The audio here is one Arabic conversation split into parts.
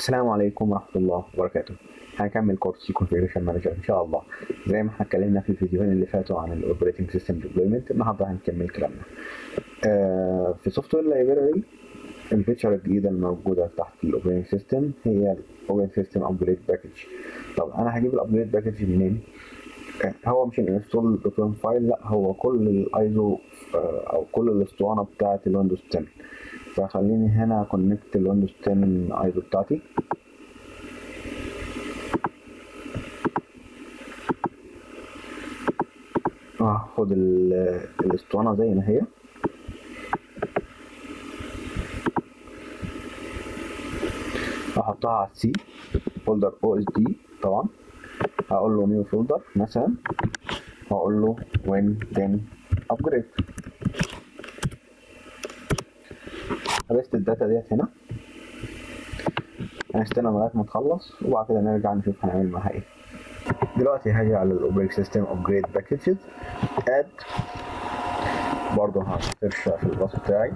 السلام عليكم ورحمة الله وبركاته. هنكمل كورس Configuration Manager إن شاء الله. زي ما احنا اتكلمنا في الفيديوهين اللي فاتوا عن ال Operating System Deployment، النهارده هنكمل كلامنا. في Software Library الفيتشر الجديدة الموجودة تحت ال Operating System هي ال Operating System Upgrade Package. طب أنا هجيب ال Upgrade Package منين؟ هو مش الانستول دوت فايل، لا هو كل الايزو او كل الاسطوانه بتاعه الويندوز 10. فخليني هنا كونكت الويندوز 10 ايزو بتاعتي. هاخد الاسطوانه زي ما هي، احطها على السي فولدر او اس دي. طبعا هقول له نيو فولدر مثلا، هقول له وين 10 ابجريد. هبست الداتا ديت هنا، هنستنى لغايه ما تخلص وبعد كده نرجع نشوف هنعمل معاها ايه. دلوقتي هاجي على الاوبريت سيستم ابجريد باكجز، اد، برضه هسيرش في الباص بتاعي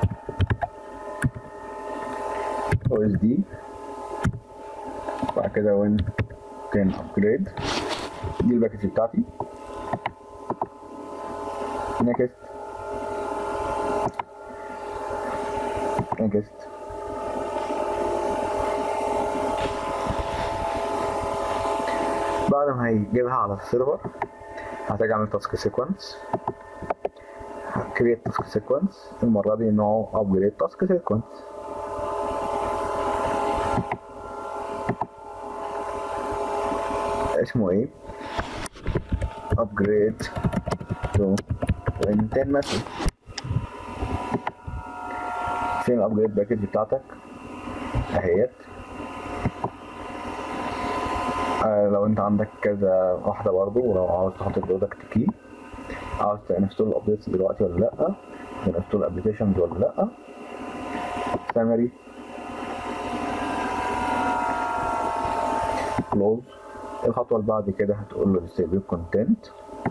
او اس دي، بعد كده وين 10 ابجريد، دي الباكج بتاعتي. نيكست نيكست، بعد ما هيجيبها على السيرفر هحتاج اعمل تاسك سيكونس، كريت تاسك سيكونس، المرة دي نوعه ابجريد تاسك سيكونس. اسمه ايه؟ upgrade to win 10 مثلا. فين الابجريد باكج بتاعتك؟ اهيت. لو انت عندك كذا واحدة برضو، ولو عاوز تحط البرودكت كي، عاوز تنستول الابديتس دلوقتي ولا لأ، تنستول ابلكيشنز ولا لأ، سامري، كلوز. الخطوة اللي بعد كده هتقول له distribute content،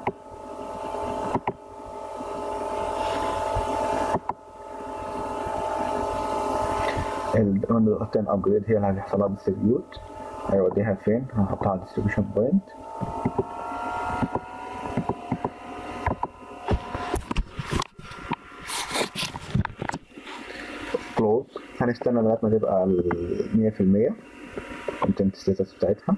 الويندوز 10 ابجريد هي اللي هيحصل لها distribute. هيوديها فين؟ هنحطها على distribution point. كلوز. هنستنى لغاية ما تبقى 100% content status بتاعتها.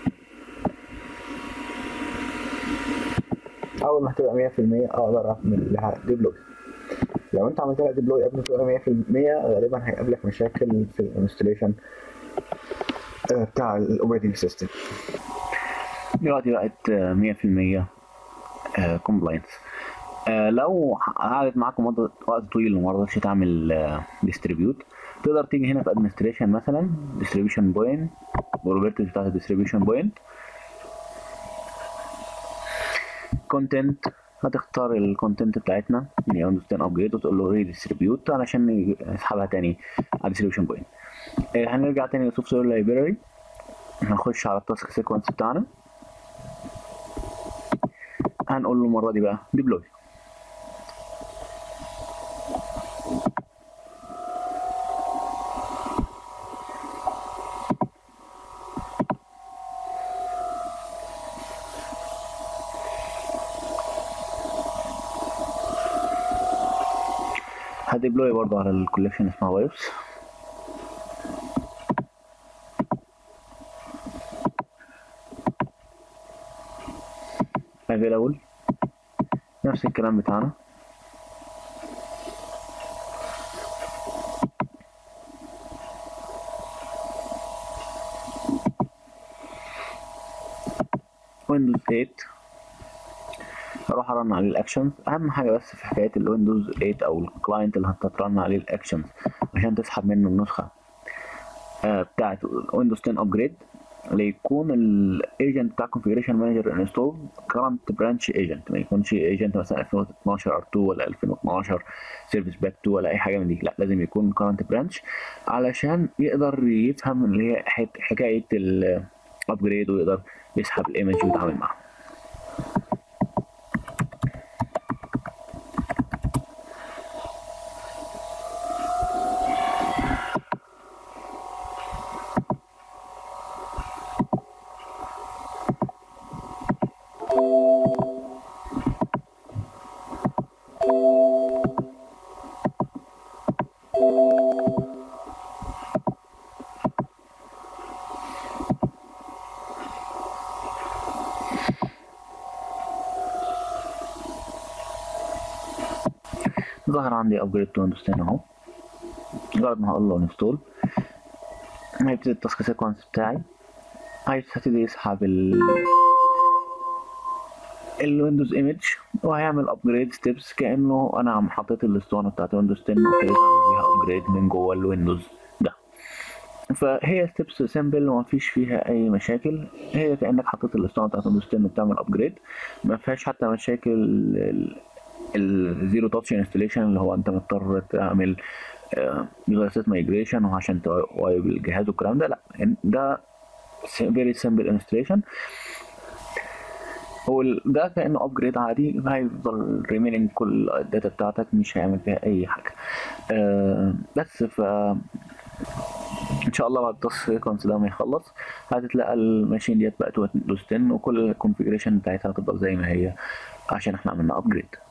أول ما هتبقى 100% أقدر أعمل لها ديبلوي. لو أنت عملت لها ديبلوي قبل ما تبقى 100% غالبا هيقابلك مشاكل في الانستليشن بتاع الاوبريتنج سيستم. دلوقتي بقت 100% كومبلاينس. لو قعدت معاكم وقت طويل وما رضتش تعمل ديستريبيوت، تقدر تيجي هنا في ادمنستريشن مثلا، ديستريبيوشن بوينت، بروبرتيز بتاعت الديستريبيوشن بوينت، كونتنت، هتختار الكونتنت بتاعتنا اللي هي ويندوز 10 ابجريد وتقول له ريديستريبيوت علشان يسحبها تاني على الديستريبيوشن بوينت. هنرجع تاني لسوفت وير لايبراري، هنخش على التاسك سيكونس بتاعنا، هنقول له المره دي بقى ديبلوي. هديبلوي برضه على الكوليكشن اسمها وايبس. available، نفس الكلام بتاعنا. ويندوز 8 هروح ارن عليه الاكشنز. اهم حاجه بس في حكايه الويندوز 8 او الكلاينت اللي هترن عليه الاكشنز عشان تسحب منه النسخه بتاعه ويندوز 10 ابجريد، ليكون الايجنت بتاع كونفيجريشن مانجر انستول كرنت برانش ايجنت، ما يكونش ايجنت مثلا 2012 ار2 ولا 2012 سيرفيس باك 2 ولا اي حاجه من دي، لا لازم يكون كرنت برانش علشان يقدر يفهم اللي هي حكايه الابجريد ويقدر يسحب الايمج ويتعامل معاها. ظهر عندي ابجريد تو ويندوز 10 اهو. مجرد ما هقول له انستول هيبتدي التاسك سيكونس بتاعي، هيبتدي يسحب الويندوز ايمج وهيعمل ابجريد ستيبس كانه انا عم حطيت الاسطوانه بتاعت ويندوز 10 وابتديت اعمل بيها ابجريد من جوه الويندوز ده. فهي ستيبس سيمبل ومفيش فيها اي مشاكل، هي كانك حطيت الاسطوانه بتاعت ويندوز 10 وبتعمل ابجريد، ما فيهاش حتى مشاكل الزيرو تاتش انستليشن اللي هو انت مضطر تعمل يوزر مايجريشن وعشان توايب الجهاز والكلام ده، لا ده فيري سيمبل انستليشن. وده كانه ابجريد عادي، هيفضل ريميننج كل الداتا بتاعتك مش هيعمل فيها اي حاجه. بس ان شاء الله بعد التاسك سيكونس ده ما يخلص هتتلاقى الماشين ديت بقت ويندوز 10 وكل الكونفيجريشن بتاعتها هتفضل زي ما هي عشان احنا عملنا ابجريد.